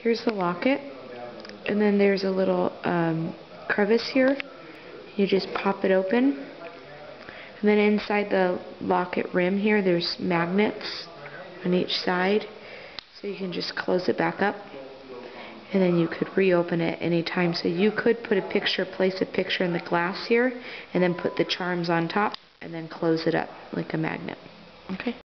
Here's the locket, and then there's a little crevice here. You just pop it open, and then inside the locket rim here there's magnets on each side, so you can just close it back up, and then you could reopen it anytime. So you could put a picture, place a picture in the glass here, and then put the charms on top, and then close it up like a magnet. Okay.